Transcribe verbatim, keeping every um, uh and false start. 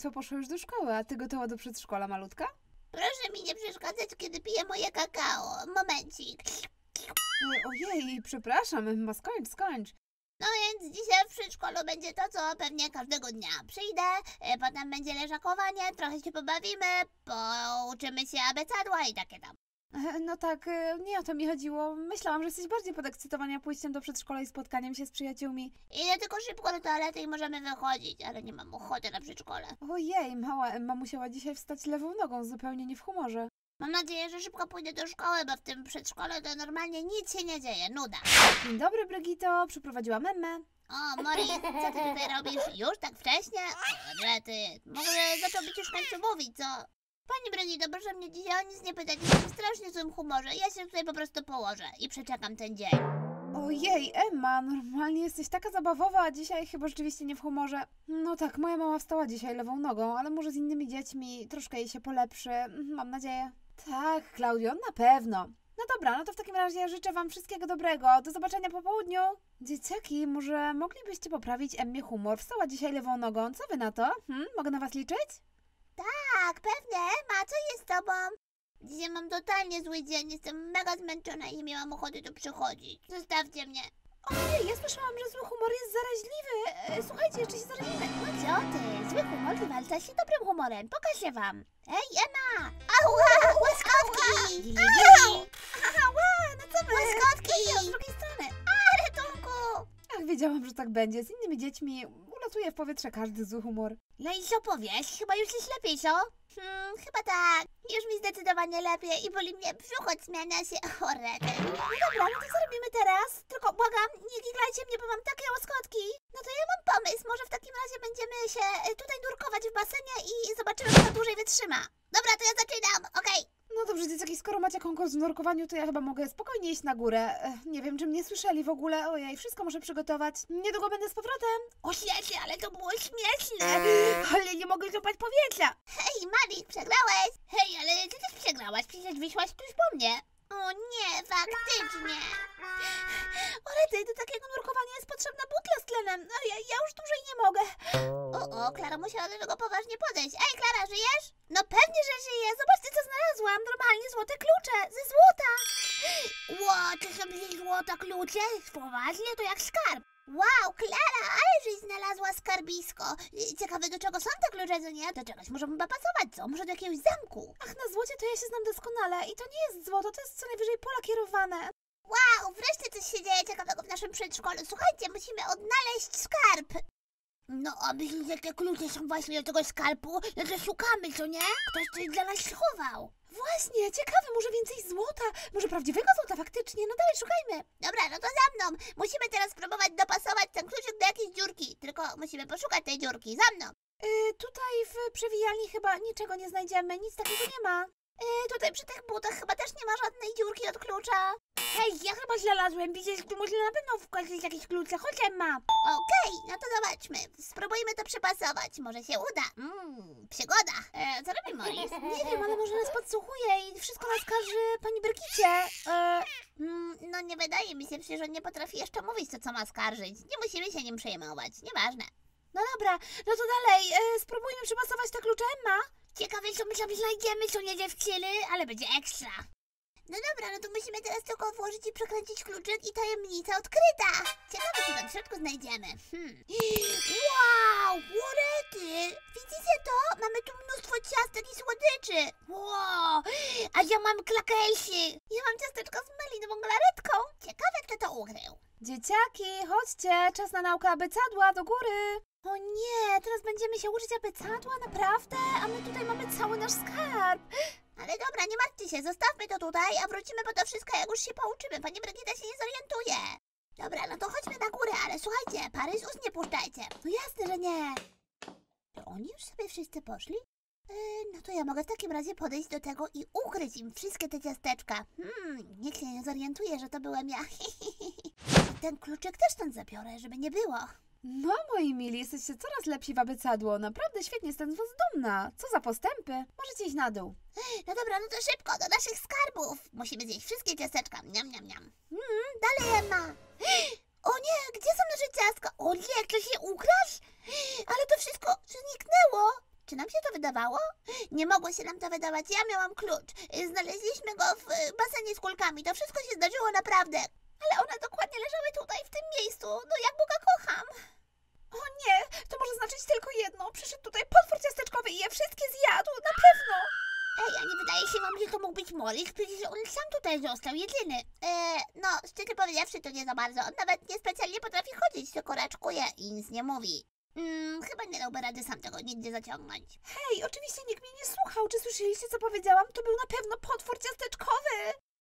państwo poszły już do szkoły, a ty gotowa do przedszkola, malutka? Proszę mi nie przeszkadzać, kiedy piję moje kakao. Momencik. E, ojej, przepraszam, Emma, skończ, skończ. No więc dzisiaj w przedszkolu będzie to, co pewnie każdego dnia. Przyjdę, e, potem będzie leżakowanie, trochę się pobawimy, pouczymy się abecadła i takie tam. E, no tak, e, nie o to mi chodziło. Myślałam, że jesteś bardziej podekscytowania pójściem do przedszkola i spotkaniem się z przyjaciółmi. Idę tylko szybko do toalety i możemy wychodzić, ale nie mam ochoty na przedszkole. Ojej, mała Emma musiała dzisiaj wstać lewą nogą, zupełnie nie w humorze. Mam nadzieję, że szybko pójdę do szkoły, bo w tym przedszkole to normalnie nic się nie dzieje, nuda. Dzień dobry, Brygito, przyprowadziłam Emmę. O, Mori, co ty tutaj robisz? Już tak wcześnie? Dobrze, ty. Może zacząłbyś już w końcu mówić, co? Pani Brygito, proszę mnie dzisiaj o nic nie pytać, jestem w strasznie złym humorze. Ja się tutaj po prostu położę i przeczekam ten dzień. Ojej, Emma, normalnie jesteś taka zabawowa, a dzisiaj chyba rzeczywiście nie w humorze. No tak, moja mama wstała dzisiaj lewą nogą, ale może z innymi dziećmi troszkę jej się polepszy, mam nadzieję. Tak, Klaudio, na pewno. No dobra, no to w takim razie życzę wam wszystkiego dobrego. Do zobaczenia po południu. Dzieciaki, może moglibyście poprawić Emmie humor? Wstała dzisiaj lewą nogą, co wy na to? Hm? Mogę na was liczyć? Tak, pewnie. Emma, co jest z tobą? Dzisiaj mam totalnie zły dzień, jestem mega zmęczona i nie miałam ochoty tu przychodzić. Zostawcie mnie. Ojej, ja słyszałam, że zły humor jest zaraźliwy. E, słuchajcie, jeszcze się zarazimy. No co ty? Zły humor wywalcza się dobrym humorem. Pokażę wam. Ej, Emma! Ała! Łaskotki! Au! Ała, no co wy? Łaskotki! Z drugiej strony. A, ratunku! Ach, wiedziałam, że tak będzie. Z innymi dziećmi ulatuje w powietrze każdy zły humor. No i co powiesz? Chyba już jest lepiej, co? Hmm, chyba tak. Już mi zdecydowanie lepiej i boli mnie brzuch od zmiana się. O, rety. No dobra, no to co robimy teraz? Tylko błagam, nie giglajcie mnie, bo mam takie łaskotki. No to ja mam pomysł. Może w takim razie będziemy się y, tutaj nurkować w basenie i zobaczymy, kto dłużej wytrzyma. Dobra, to ja zaczynam. Okej. No dobrze, dzieciaki, skoro macie konkurs w nurkowaniu, to ja chyba mogę spokojnie iść na górę. Ech, nie wiem, czy mnie słyszeli w ogóle. Ojej, wszystko muszę przygotować. Niedługo będę z powrotem. O śmiesznie, ale to było śmieszne. Ale nie mogę złapać powietrza. Hej, Marik, przegrałeś. Hej, ale ty też przegrałaś. Przecież wyszłaś tuż po mnie. O nie, faktycznie. Ale ty, do takiego nurkowania jest potrzebna butla z tlenem. No, ja, ja już dłużej nie mogę. O, o, Klara musiała do tego poważnie podejść. Ej, Klara, żyjesz? No pewnie, że żyję. Zobaczcie, co znalazłam. Normalnie złote klucze. Ze złota. Ło, to są ze złota klucze? Poważnie? To jak skarb. Wow, Klara, ale żeś znalazła skarbisko. Ciekawe, do czego są te klucze, co nie? Do czegoś muszą chyba pasować, co? Może do jakiegoś zamku. Ach, na złocie to ja się znam doskonale. I to nie jest złoto, to jest co najwyżej polakierowane. Wow, wreszcie coś się dzieje ciekawego w naszym przedszkolu. Słuchajcie, musimy odnaleźć skarb. No, a myślisz, że te klucze są właśnie do tego skarbu? No to szukamy, co nie? Ktoś coś dla nas schował. Właśnie, ciekawe, może więcej złota. Może prawdziwego złota faktycznie. No dalej, szukajmy. Dobra, no to za mną. Musimy teraz spróbować dopasować ten kluczyk do jakiejś dziurki. Tylko musimy poszukać tej dziurki. Za mną. Yy, tutaj w przewijalni chyba niczego nie znajdziemy. Nic takiego nie ma. Yy, tutaj przy tych butach chyba też nie ma żadnej dziurki od klucza. Hej, ja chyba znalazłem. Widzisz, tu można na pewno wkładać jakieś klucze. Chodź, Emma. Okej, no to zobaczmy. Spróbujmy to przypasować. Może się uda. Mmm, przygoda. E, co robi Morris? Nie wiem, ale może nas podsłuchuje i wszystko nas każe pani Brygicie. E... Mm, no nie wydaje mi się, przecież on nie potrafi jeszcze mówić to, co ma skarżyć. Nie musimy się nim przejmować. Nieważne. No dobra, no to dalej. E, spróbujmy przypasować te klucze, Emma. Ciekawe, co my sobie znajdziemy, co nie dziewczyny, ale będzie ekstra. No dobra, no to musimy teraz tylko włożyć i przekręcić kluczyk i tajemnica odkryta. Ciekawe, co tam w środku znajdziemy. Hmm. Wow, łorety! Widzicie to? Mamy tu mnóstwo ciastek i słodyczy. Wow, a ja mam klakelsy. Ja mam ciasteczko z melinową galaretką. Ciekawe, kto to ukrył. Dzieciaki, chodźcie. Czas na naukę abecadła, do góry. O nie, teraz będziemy się uczyć abecadła, naprawdę? A my tutaj mamy cały nasz skarb. Ale dobra, nie martwcie się, zostawmy to tutaj, a wrócimy po to wszystko, jak już się pouczymy. Pani Brygita się nie zorientuje. Dobra, no to chodźmy na górę, ale słuchajcie, pary z ust nie puszczajcie. No jasne, że nie. To oni już sobie wszyscy poszli? Yy, no to ja mogę w takim razie podejść do tego i ukryć im wszystkie te ciasteczka. Hmm, nikt się nie zorientuje, że to byłem ja. I ten kluczyk też stąd zabiorę, żeby nie było. No, moi mili, jesteście coraz lepsi w abecadło. Naprawdę świetnie, jestem z was dumna. Co za postępy. Możecie iść na dół. No dobra, no to szybko, do naszych skarbów. Musimy zjeść wszystkie ciasteczka. Niam, niam, niam. Mm, dalej, Emma. O nie, gdzie są nasze ciastka? O nie, ktoś je ukradł? Ale to wszystko zniknęło. Czy nam się to wydawało? Nie mogło się nam to wydawać, ja miałam klucz. Znaleźliśmy go w y, basenie z kulkami, to wszystko się zdarzyło naprawdę. Ale one dokładnie leżały tutaj, w tym miejscu, no jak Boga kocham. O nie, to może znaczyć tylko jedno. Przyszedł tutaj potwór ciasteczkowy i je wszystkie zjadł, na pewno. Ej, a nie wydaje się wam, że to mógł być Morris? Przecież on sam tutaj został, jedyny. Eee, no, szczerze powiedziawszy, to nie za bardzo. On nawet niespecjalnie potrafi chodzić, tylko raczkuje i nic nie mówi. Mm, chyba nie dałby rady sam tego nigdzie zaciągnąć. Hej, oczywiście nikt mnie nie słuchał. Czy słyszeliście, co powiedziałam? To był na pewno potwór ciasteczkowy.